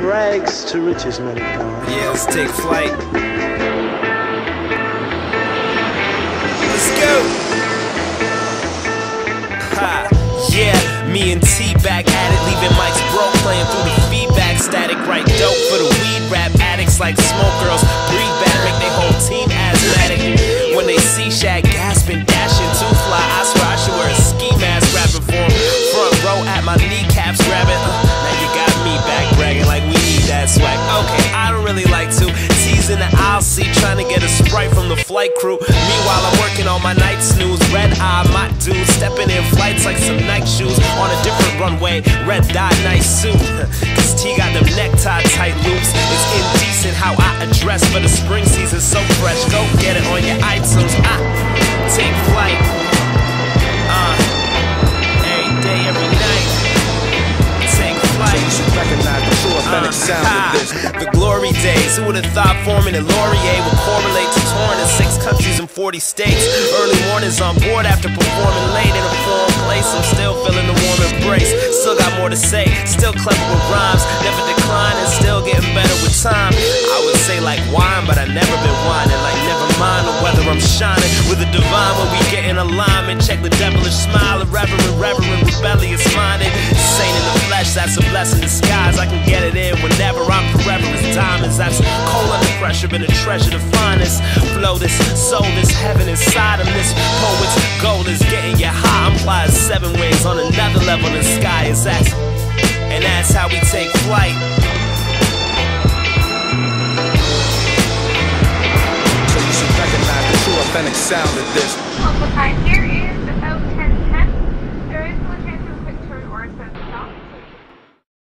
rags to riches, many times. Yeah, let's take flight. Let's go. Ha, yeah, me and T back at it, leaving mics broke, playing through the feedback static. Right dope for the weed rap addicts, like smoke girls breathe back, make they whole team asthmatic. When they see Shaq gasping, dashing, too fly, I swear I should wear a ski mask rapping for him. Front row at my kneecaps grabbing. Now you got me back bragging like we need that swag. Okay, I don't really like to tease in the aisle seat, trying to get a Sprite from the flight crew. Meanwhile, I'm working on my night snooze. Red eye, my dude, stepping in flights like some Nike shoes on a different runway. Red dye, nice suit. Cause T got them necktie tight loops. It's indecent how I address, but the spring season's so fresh. Go get it on your iTunes. Take flight. Every day, every night. Take flight. You should recognize the true authentic sound of this. The glory days. Who would have thought Foreman and Laurier would correlate to touring in 6 countries and 40 states? Early mornings on board after performing late in a foreign place. I'm still feeling the warm embrace. Still got more to say. Still clever with rhymes. Never declining. Still getting better with time. I would say like wine, but I never been whining. Like never mind the weather, I'm shining with the divine when we get in alignment. Check the devilish smile, irreverent, rebellious minded. Saint in the flesh, that's a blessing in disguise. I can get it in whenever, I'm forever as diamonds. That's cold under pressure, been a treasure to find this. Flow this, soul this, heaven inside of this. Poet's goal is getting you high. I'm flying 7 wings on another level in the sky is that. And that's how we take flight. So you should recognize the true authentic sound of this. Uncle Time here.